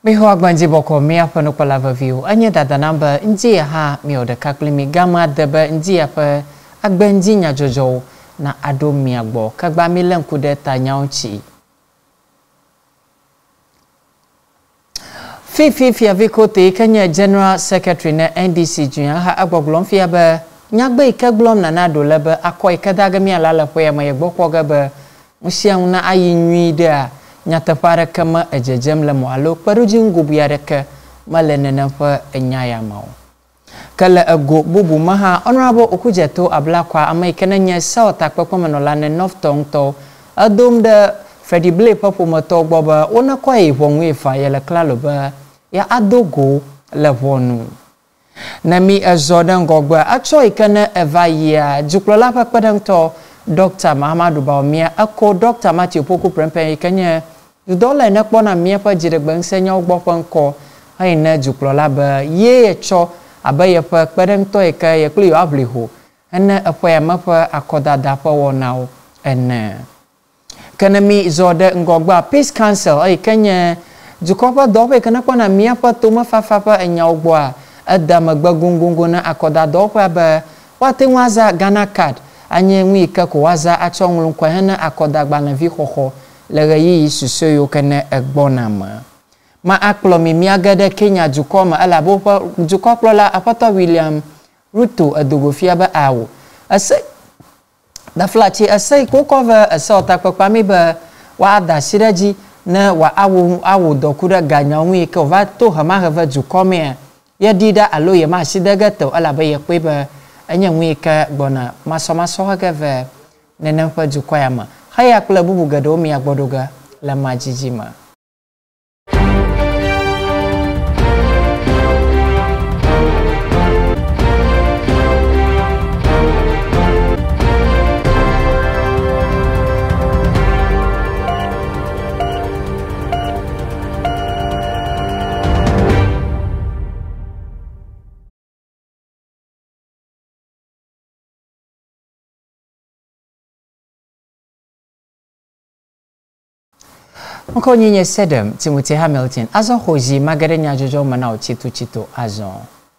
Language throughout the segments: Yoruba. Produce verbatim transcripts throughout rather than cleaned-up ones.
Miho agbanji boko mia pano kwa lava view. Anya dada namba njia ha mio de kaklimi gama debe njia pe agbanji nya jojo na ado miagbo. Kagba milen kude ta nyaunchi. Fifi fia vikote Kenya General Secretary na N D C Junior ha agboglom fia be nyagbe ikaglom na nado lebe akoi kadaga mi alala poya ma yegbo kwa be mushiang na ayi nwi de nyatapara kama ejejem le moalo paruji ngubu ya reke malenene fa enyaya mau kala ago bubu maha honorable okujeto ablakwa amai kenanya sauta kpekpo manola ne noftong to adom de Freddy Blay papo moto gboba ona kwa ihonwe fa yele klalo ba ya adogo le wonu na mi azodan gogba acho ikana evaya juklola pakpadang to Doctor Mahamadu Baumia ako Doctor Matthew Poku Prempen ikanya dola na kpona mia pa jiregbang senya ogbopo nko hai na juklola ba ye cho abaya pa kpadang to ika ye kli abliho ena apoya mapa akoda dapa wonao ena kanami zoda ngogba Peace Council ai kanya jukopa dope kana kpona mia pa tuma fa fa pa enya ogboa adama gbagungungu na akoda dopa ba wate waza Ghana card anye nwi ka ko waza achonglun kwa hena akoda gba na vi hoho lega yi susoyo kana egbona ma ma aklomi miagade Kenya jukoma ala bo jukoplo la apata William Ruto adogofia ba awo ase da flachi ase ko cover asota kwa mi ba wa da siraji na wa awo awo dokura ganya nwi ka va to hama hava jukome ya dida alo ya ma sidaga to ala ba yakwe ba anya nwi ka gbona maso maso ha gave nene fa jukwayama haya kula bubu gado mi agbodoga la majijima Mko nyinye sedem Timothy Hamilton azo hoji magarenya jojo manao chitu chitu azo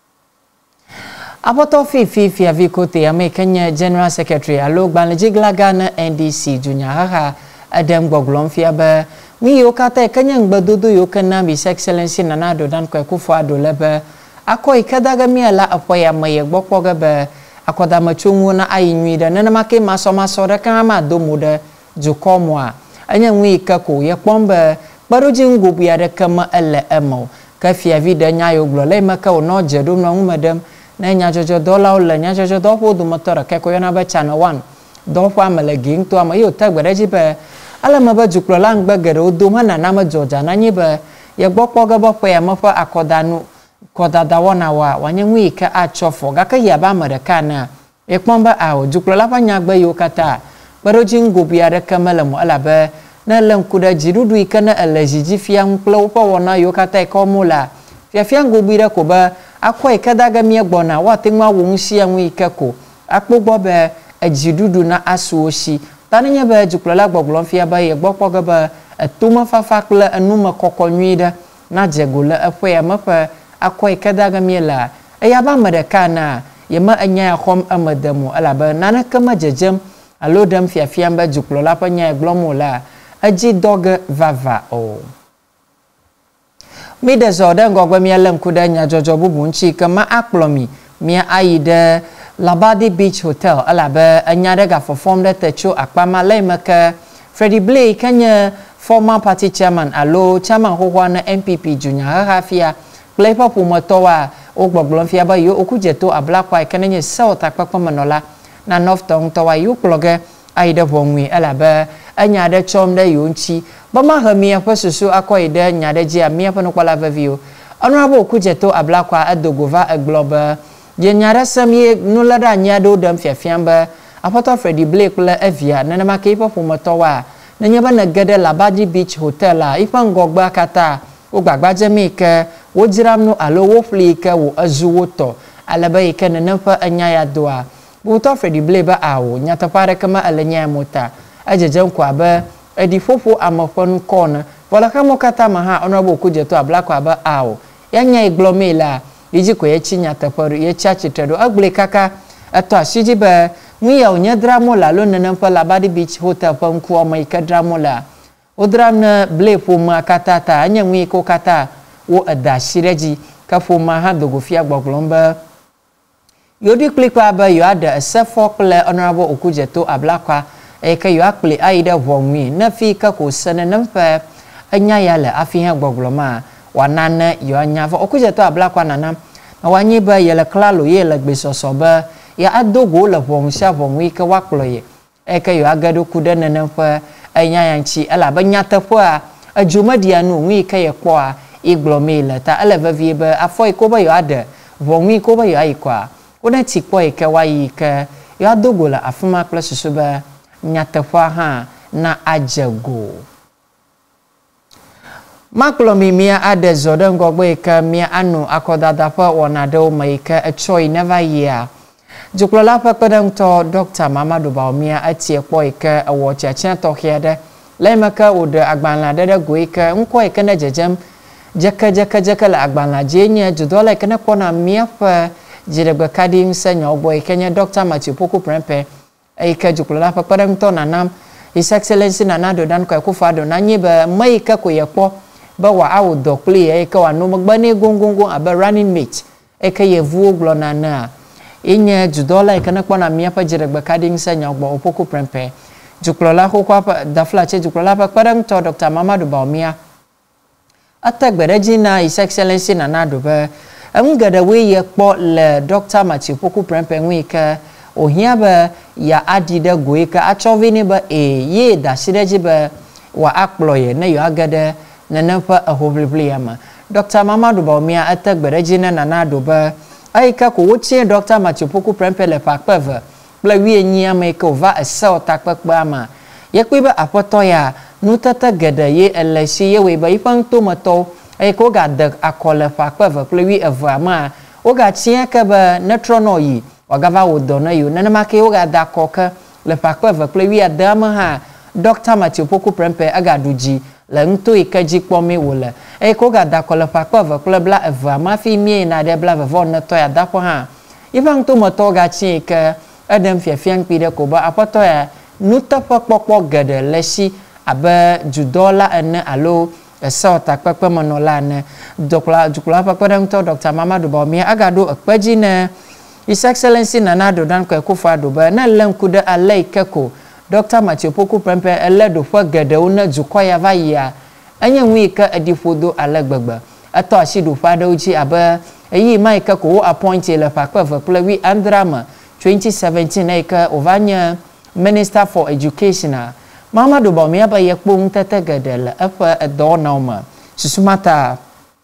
apoto fifi fia vikote ya Kenya General Secretary alo gbanlejiglaga na N D C Junior haha adem gboglom fia ba mi yokata Kenya ngbadodo yokana His Excellency nanado dan kwa kufu ado lebe ako ikadaga mi ala apoya maye gbokpoga ba akoda machungu na ayinwida nana make maso maso da kama domuda jukomwa anya nwi kako ya pomba baroji ngubu ya kama ele emo ka fia vida nyayo glole maka ono jedum na umadam na nya jojo dola ola nya jojo dopo du motora ka ko yana ba channel one dopo amale ging to amayo tagbereji be ala maba juklola ngba gere oduma na na ma joja na nyiba ya gbokpo ga bopo ya mafa akodanu kodada wona wa wanya nwi ka achofo ga ka ya ba maraka na e pomba awo juklola pa nya gba yo kata baroji ngubu ya kama le mo ala ba na lankuda jirudu ikana alajiji fiang plopa wona yokata komula fia fiango bira ko ba akwa ikadaga mi egbona watenwa wonshi anwu ikako akpogbo be ajirudu na asuoshi tananya ba juklola gboglon fia ba ye gbokpo ga ba atuma fafakla anuma kokonyida na jegola afwa ya mafa akwa ikadaga mi la aya ba madakana yema anya khom amadamu ala ba nana kama jejem alodam fia fiamba juklola panya glomola aji dog vava o mi de zoda ngogwa mi alam kuda nya jojo bubu nchi kama aklomi mi aide Labadi Beach Hotel alaba anya daga for form de techo akpama lemaka Freddy Blay kanya former party chairman alo chairman hohwa na M P P Junior hafia play pop motowa ogboglon fia ba yo okujeto ablakwa kananye south akpakpa manola na north tong towa yo ploge aida bongwi alaba anya de chom de yonchi bama hamia pasusu akoide nya de jia mia pano kwala vavio honorable kujeto ablakwa adogova agloba je nyara samie nulada nya do dam fiafiamba apoto Freddy Blay kula evia nana make popo motowa na nyaba na gade Labadi Beach Hotel la ipangogba kata ogbagba jamaica wojiramno alo wo flika wo azuwoto alaba ikana nafa anya ya doa buto Freddy Blay ba awo nyata pare kama alanya mota ajejan kwa ba edi fofo amafon kona wala kamo kata maha honorable kujeto ablako aba awo yanya iglomela yiji ko yechinya taparu ye chachitedo agbule kaka ato asiji ba mwiya onya dramo la lo nana pa labadi beach hotel pa nku o mai ka dramo la o dram na ble fu ma kata ta anya mwi ko kata wo adashireji ka fu ma ha dogo fia gboglomba yodi klikwa ba yo ada sefokle honorable okujeto ablakwa e ka yo akple aida wonwi na fi ka ko sene nampa anya yale afi ha gbogloma wanana yo anya fo okujeto ablakwa nana na wanyi ba yele klalo yele gbesosoba ya adogo la wonsha wonwi ka wakloye e ka yo agado kudana nampa anya yanchi ala ba nyata po a ajumadiya no wi ka ye kwo a iglomela ta ala va vie ba afoi ko ba yo ada wonwi ko ba yo aikwa ona tikpo ike wayi ke ya dogola afuma plus suba nyatafwa ha na ajago maklo mi mia ade zodo ngogbo ike mia anu akodada fa wonado maike a choi never year juklola pa pedang to Doctor Mamadu Baumia atie kpo ike awo chacha to hiade lemaka ode agbanla dede go ike nko ike na jejem jeka jeka jeka la agbanla jenya judola ike na kona mia fa Jirebe kadi senya oboy Kenya Doctor Matthew Poku Prempe eka jukula pa padang to nanam His Excellency nanado dan ko akufado na nyebe mai ka ko yepo ba wa awu dokli eka wa no magbane gongongo aba running mate eka yevu glo nana inye judola eka na kwana mia pa jirebe kadi senya obo Poku Prempe jukula ko kwa dafla che jukula pa padang to Doctor Mamadu Baumia atagbereji na His Excellency nanado ba Angada we ye kpo le Doctor Matthew Poku Prempe ngwika ohia ba ya adida goika achovini ba e ye da sireji ba wa akploye na yo agada na nafa ahoblibliama Doctor Mamadu Baumia atagbereji na nanado ba aika ko wotie Doctor Matthew Poku Prempe le pakpeva bla wi nyia me ko va esa otakpakpa ma ye kwiba apoto ya nutata gada ye elesi ye we ba ipang tomato e ko ga de akole fa kweva plewi evama o ga tia ka ba netrono yi o ga va wodo na yu na ma ke o ga da koka le fa kweva plewi adama ha Doctor Matthew Poku Prempe aga duji le nto ikaji kpome wole e ko ga da kole fa kweva plebla evama fi mi na de bla vevon na to ya da po ha ibang to moto ga tia ka adam fiafian pide ko ba apoto ya nuta pokpokpo gede leshi aba judola ene alo esa otakpekpe manola ne dokla jukula pakpadang to Doctor Mamadu Baumia agado akpaji ne His Excellency nanado dan ko ekufado ba na lenkuda alai keko Doctor Matthew Poku Prempe eledo fo gede una jukoya vaya anya nwika adifodo alagbagba ato ashidu fada uji aba eyi maika ko appoint le pakpa plewi andrama twenty seventeen eka ovanya Minister for Education Mamadu Baumia ba yekpung tetegedel afa adonoma susumata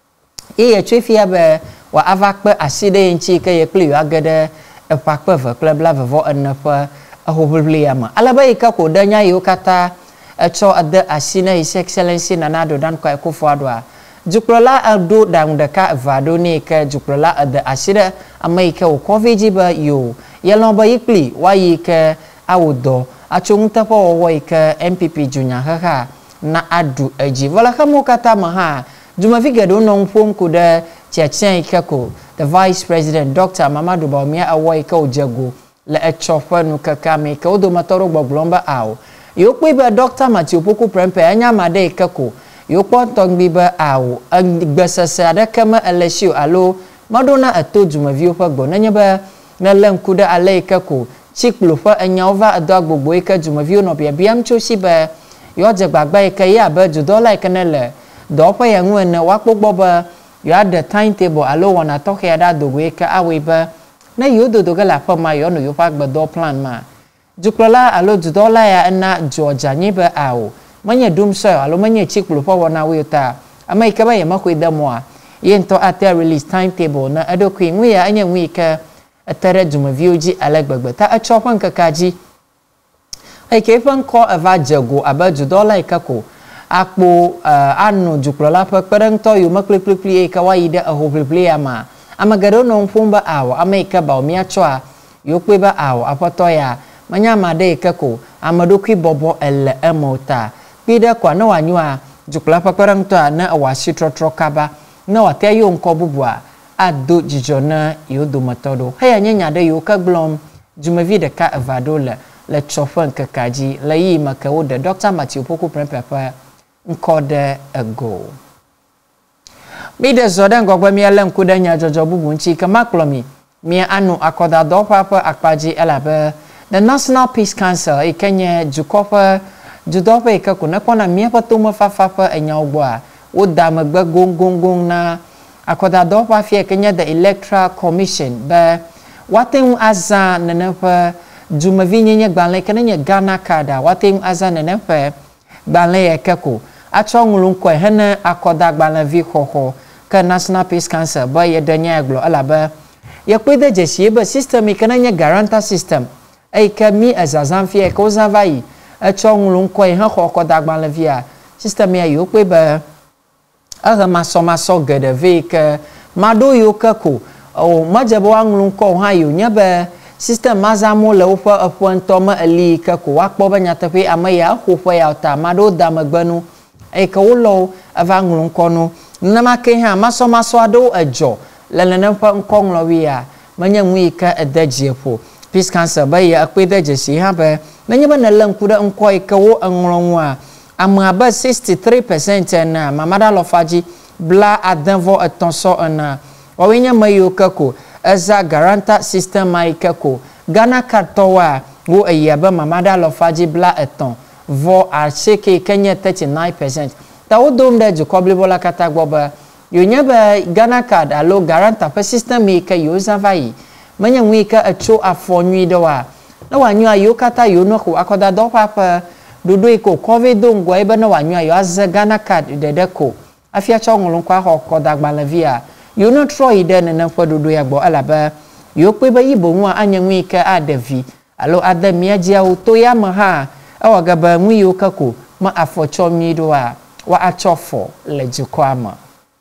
e chefia be wa avakpe aside nchi ke yekli agede epakpe ve klebla vevo enfa ahobliama alaba ika ko danya yo kata echo ade asina His Excellency nanado dan ko ekufadwa jukrola ado dangdeka vado ni ke jukrola ade aside amaika ko covid ba yo yelomba yekli wa yike awudo achung tapo woika M P P Junior haha na adu eji wala kamo kata maha juma figado non fom kuda chiachien ikako the Vice President Doctor Mamadu Baumia awoika ojago le echofa nu kaka me ka odo matoro gboglomba awo yokwe ba Doctor Matthew Poku Prempe anya made ikako yokpo tongbi ba awo gbesese adakama elesio alo madona ato juma vi ofa gbo nanya ba na lenkuda ale ikako chiklo fa anyova ado gbogbo ika jumavio no bia biam choshi ba yo je gbagba ika ya ba judola ika nele do pa ya nwe na wakpogbo ba yo ada timetable alo wana to ke ada dogo ika awe ba na yo do doga la pa ma yo no yo pa gbedo plan ma juklola alo judola ya na Georgia nyi ba awo manya dum so alo manya chiklo fa wana we ta ama ika ba ya makwe da moa yento ata release timetable na ado kwi nwe ya anya nwe ika atere jumavio ji alagbagba ta achopan kakaji ai kefan ko ava jago abaju dola ikako akpo uh, anu juklola pa perang to yu makliklikli e kawaida ahoblibli ama amagaro no mfumba awo amaika ba omia choa yokwe ba awo apoto ya manya made ikako amadokwi bobo ele emota pida kwa no anywa jukla paparang to na awashi trotro kaba na wate yo nko bubua ado jijona yo do matodo haya nyanya de yo ka glom jumavi de ka avado le le chofan ka kaji le yi maka wo de Doctor Matthew Poku prempapa nko de ago mi de zoda ngogwa mi ala nkuda nya jojo bubu nchi ka maklomi mi anu akoda do papa akpaji elabe the National Peace Council e Kenya jukopa judopa e ka kuna kona mi pa tuma fa fa pa enya ogwa wo da magba gong gong gong na akoda do pa fi Kenya the Electoral Commission ba waten azan na pa jumavi nyenye gbanle Kenya Ghana kada waten azan na pa gbanle e kako achongulun ko hena akoda gbanle vi hoho ka National Peace Council ba ye danya glo alaba ya kwede jeshi ba system Kenya guarantor system ai kami azazan fi ko zavai achongulun ko ha akoda gbanle via system ya yo kwe ba aga masoma so gede veke mado yo kako o majabo anglun ko ha yo nyaba system mazamo le ofa aponto ma ali kako wakpo ba nyata pe amaya hofa ya ta mado damagbanu e ka wolo avanglun ko no na make ha masoma so ado ajo lelena pa nkonglo wi ya manyamwi ka edajiepo Peace Council ba ya akweda jesi ha ba nanyaba na lankuda nko e ka wo anglonwa amaba sixty-three percent na mamada lofaji bla adanvo atonso na wawenya mayo kako aza garanta system mai kako Ghana katowa wo ayaba mamada lofaji bla aton vo archeke Kenya thirty-nine percent ta odom da jukobli bola katagboba yonyaba Ghana card alo garanta pa system mai ka yoza vai manya nwika acho afonwi dowa na wanyu ayo kata yo no ko akoda do papa dodo iko covid ngwa ebe na wanyu ayo az Ghana card de deko afia chongulun kwa hokoda gbalavia you no try den na kwa dodo ya gbo alaba yo pe ba yibo nwa anyanwi ka adavi alo adamia jia uto ya maha awagaba nwi yo kako ma afocho mido wa wa achofo lejukwama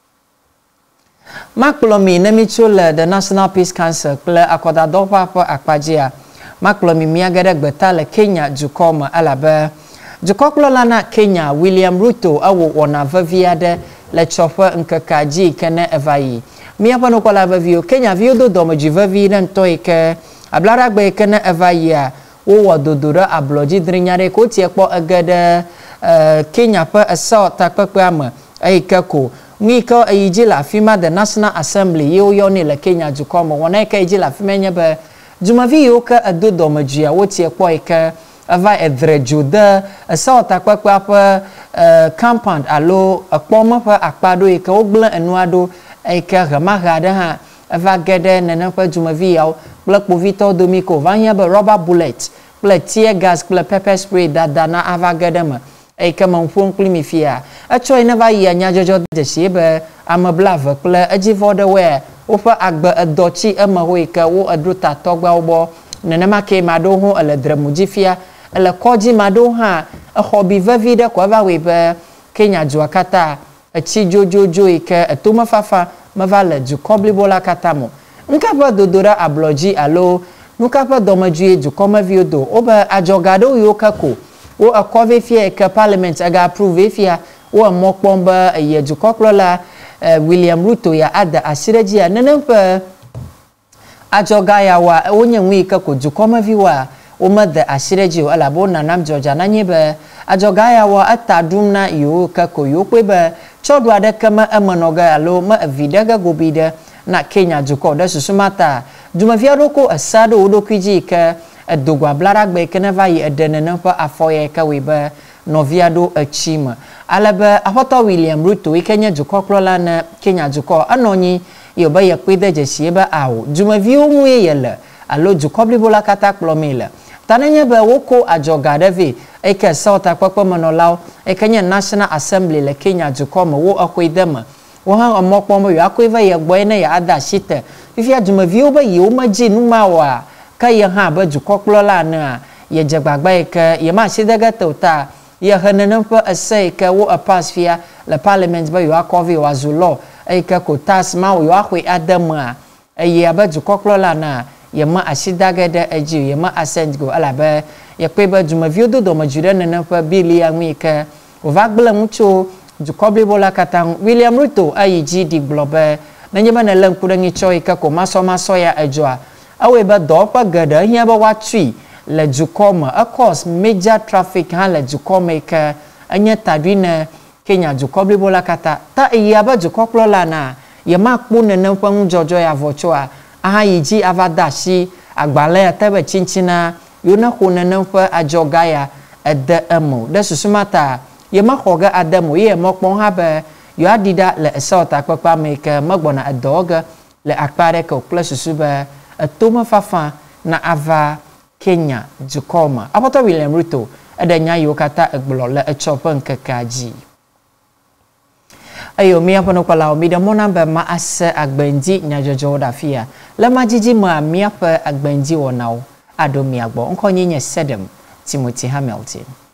maklomi na michula the National Peace Council kle akoda do papa akpajia maklomi miagada gbetale Kenya jukoma alaba jukoklo lana Kenya William Ruto awo wona vaviade le chofa nkakaji kene evai miapa no kola vavio Kenya viodo do majivavi nan toike ablara gbe kene evai ya wo wadodora abloji drinyare ko tie kpo agada Kenya pa asa takpakpa ama aikako ngiko ayijila fima the National Assembly yo yo ni le Kenya jukoma wona ka ayijila fima nyaba jumavi yo ka adodo majia wo tie kpo ika ava edrejuda asa takpakpa pa compound alo akpoma pa akpado ika ogla enuado ika gamagada ha ava gede nana pa jumavi yaw black povito domiko vanya ba rubber bullet black tear gas black pepper spray dadana ava gede ma ika manfon klimifia acho ina va ya nya jojo de shebe amablava kla ajivoda we ofa agba adochi amaho ika wo adruta togba obo nana make mado ho ala dramujifia ala koji mado ha a hobby vavida kwa va we be Kenya juakata achi jojojo ika atuma fafa mavala jukobli bola katamo nkapa dodora abloji alo nkapa domajue jukoma viodo oba ajogado yokako wo akove fie ka parliament aga approve fia wo mokpomba ye jukoklola uh, William Ruto ya ada asireji ya nenempa ajoga ya wa onye nwi ka ko jukoma viwa o madha asireji ala bona nam Georgia nanyebe ajoga ya wa atadumna yo ka ko yo kweba chodu ada kama amanoga alo ma vidaga gobida na Kenya juko da susumata jumavia roko asado odokwiji ka adogwa blaragbe keneva yi edenena pa afoye ka weba noviado achima alaba ahota William Ruto ikenya jukoklola na Kenya juko anonyi yoba yakwede jesieba awo jumavio nwe yele alo jukobli bola kata klomela tananya ba woko ajogadave eke sauta kwakwa manolao ekenya National Assembly le Kenya jukoma wo akwedema wo han omokpomo yo akweva ye gboyena ya ada shite ifia jumavio ba yi o maji numawa ka ye ha ba jukoklola na ye jagbagba eke ye ma shidaga tota ye hanana pa asai ka wo apasfia le parliament ba yo akovi wazulo eke ko tasma yo akwe adama ye ba jukoklola na ye ma ashidaga da aji ye ma ascend go alaba ye kweba jumavio do do majura na pa bili ya mwika ovagbla mucho Jukobli bola katang William Ruto ayi ji di globe na nyeba na lang kudangi choi ka ko maso maso ya ajwa awe ba do pa gada nya ba watwi le jukoma of course major traffic ha le jukoma ka anya tadwina Kenya Jukobli bola kata ta iya ba jukoplo la na ya makpu na na pa jojo ya vochoa aha yi ji avadashi agbale ataba chinchina yona khona na pa ajogaya ede emo de susumata ye ma khoga adamu ye mokpon ha be yo adida le esota papa make magbona adoga le akpare ko plus suba atoma fafa na ava Kenya Jukoma apoto William Ruto adanya yo kata egblo le echopen kekaji ayo mi apono kwala mi de monamba ma ase agbenji nyajojo da fia le majiji ma mi apa agbenji wonao ado mi agbo onkonye nye sedem Timothy Hamilton